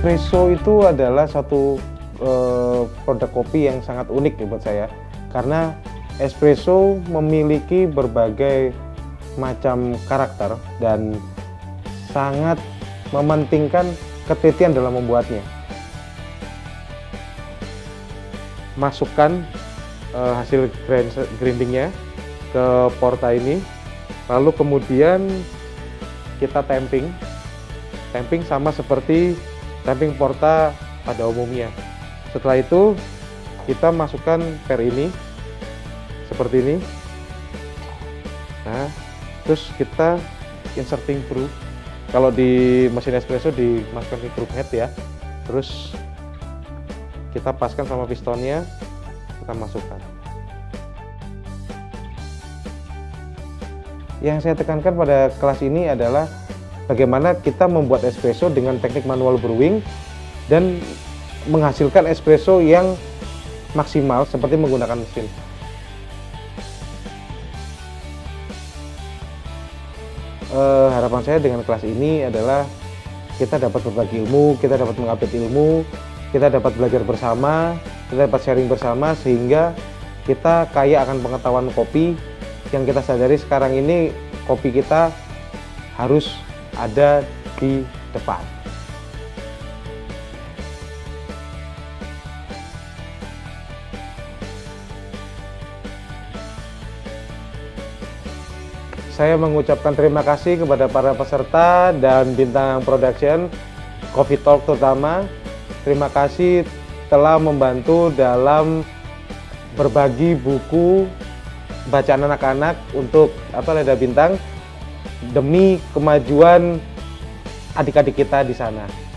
Espresso itu adalah satu produk kopi yang sangat unik ya buat saya, karena espresso memiliki berbagai macam karakter dan sangat mementingkan ketelitian dalam membuatnya. Masukkan hasil grindingnya ke porta ini, lalu kemudian kita tamping sama seperti tamping porta pada umumnya. Setelah itu kita masukkan per ini seperti ini. Nah, terus kita inserting brew. Kalau di mesin espresso dimasukkan ke brew head ya. Terus kita paskan sama pistonnya, kita masukkan. Yang saya tekankan pada kelas ini adalah bagaimana kita membuat espresso dengan teknik manual brewing dan menghasilkan espresso yang maksimal seperti menggunakan mesin. Harapan saya dengan kelas ini adalah kita dapat berbagi ilmu, kita dapat mengupdate ilmu, kita dapat belajar bersama, kita dapat sharing bersama, sehingga kita kaya akan pengetahuan kopi. Yang kita sadari sekarang ini, kopi kita harus ada di depan. Saya mengucapkan terima kasih kepada para peserta dan bintang production, Coffee Talk terutama. Terima kasih telah membantu dalam berbagi buku bacaan anak-anak untuk Leda Bintang demi kemajuan adik-adik kita di sana.